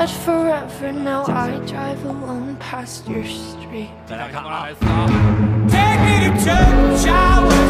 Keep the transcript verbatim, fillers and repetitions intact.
was forever, now I drive alone past your street. Take me to church, I will